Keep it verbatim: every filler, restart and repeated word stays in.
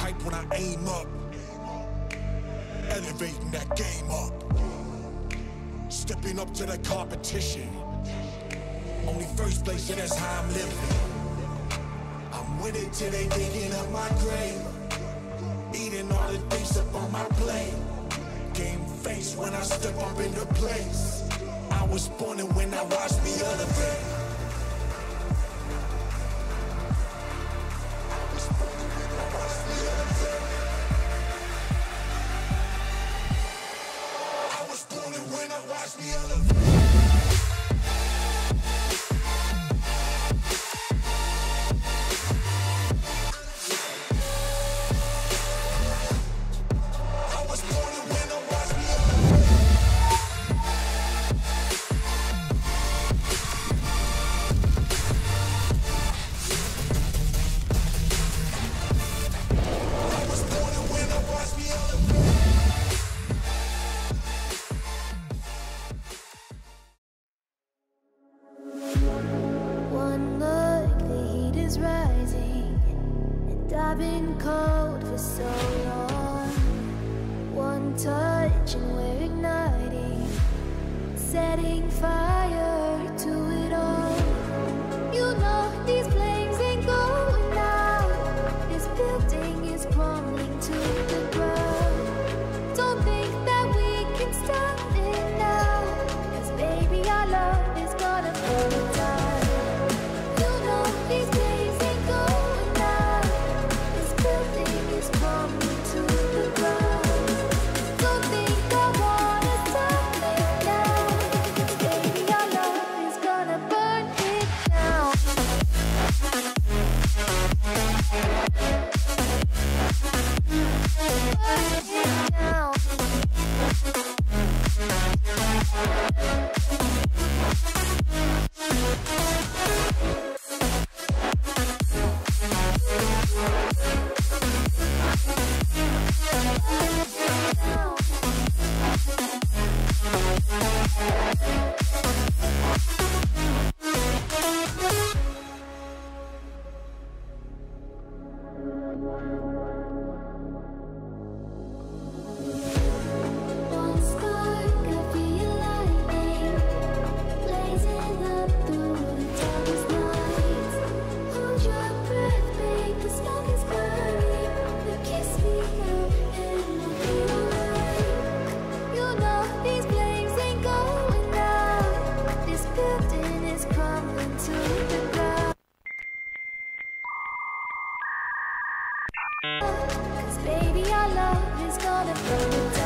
hype when I aim up, elevating that game up, stepping up to the competition. Only first place, and that's how I'm living. I'm with it till they digging up my grave, eating all the things up on my plate. Game face when I step up into place. I was born and when I watch me elevate. I was born and when I watch me elevate. I was born and when I watch me elevate. I've been cold for so long. One touch and we're igniting, setting fire to it all. You know these flames ain't going out. This building is crumbling to the ground. Don't think that we can stop it now, 'cause baby our love is gonna burn it down. You know these flames ain't going out. Building is crumbling to the ground. Don't think I wanna stop it now, 'cause baby our love is gonna burn it down. Burn it down. Cause baby our love is gonna burn it down.